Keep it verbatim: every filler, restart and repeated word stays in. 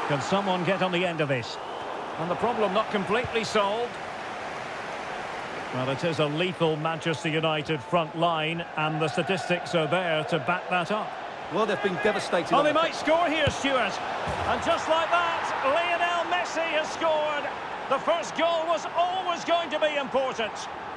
Can someone get on the end of this? And the problem not completely solved. Well, it is a lethal Manchester United front line, and the statistics are there to back that up. Well, they've been devastated. Oh, on they the might score here, Stuart. And just like that, Lionel Messi has scored. The first goal was always going to be important.